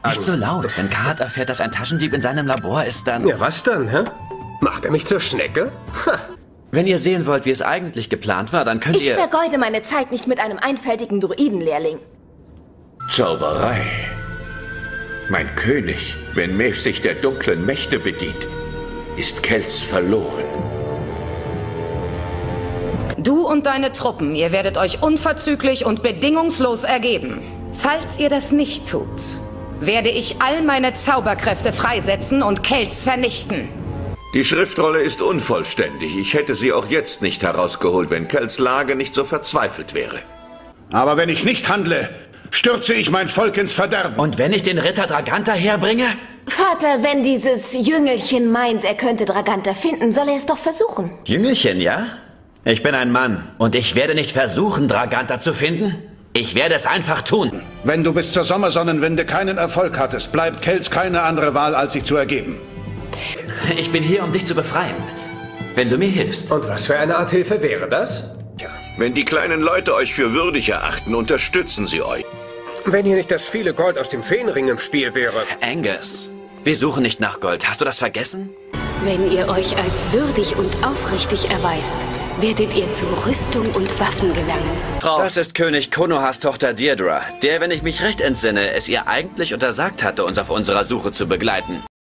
Nicht so laut. Wenn Kahat erfährt, dass ein Taschendieb in seinem Labor ist, dann... Ja, was dann, hä? Macht er mich zur Schnecke? Ha. Wenn ihr sehen wollt, wie es eigentlich geplant war, dann könnt Ich ihr... vergeude meine Zeit nicht mit einem einfältigen Druidenlehrling. Zauberei. Mein König, wenn Maeve sich der dunklen Mächte bedient, ist Kelz verloren. Du und deine Truppen, ihr werdet euch unverzüglich und bedingungslos ergeben. Falls ihr das nicht tut, werde ich all meine Zauberkräfte freisetzen und Kelz vernichten. Die Schriftrolle ist unvollständig. Ich hätte sie auch jetzt nicht herausgeholt, wenn Kelz Lage nicht so verzweifelt wäre. Aber wenn ich nicht handle, stürze ich mein Volk ins Verderben. Und wenn ich den Ritter Draganta herbringe? Vater, wenn dieses Jüngelchen meint, er könnte Draganta finden, soll er es doch versuchen. Jüngelchen, ja? Ich bin ein Mann und ich werde nicht versuchen, Draganta zu finden. Ich werde es einfach tun. Wenn du bis zur Sommersonnenwende keinen Erfolg hattest, bleibt Kelz keine andere Wahl, als sich zu ergeben. Ich bin hier, um dich zu befreien. Wenn du mir hilfst. Und was für eine Art Hilfe wäre das? Tja, wenn die kleinen Leute euch für würdig erachten, unterstützen sie euch. Wenn hier nicht das viele Gold aus dem Feenring im Spiel wäre. Angus, wir suchen nicht nach Gold. Hast du das vergessen? Wenn ihr euch als würdig und aufrichtig erweist, werdet ihr zu Rüstung und Waffen gelangen. Das ist König Konohas Tochter Deirdre, der, wenn ich mich recht entsinne, es ihr eigentlich untersagt hatte, uns auf unserer Suche zu begleiten.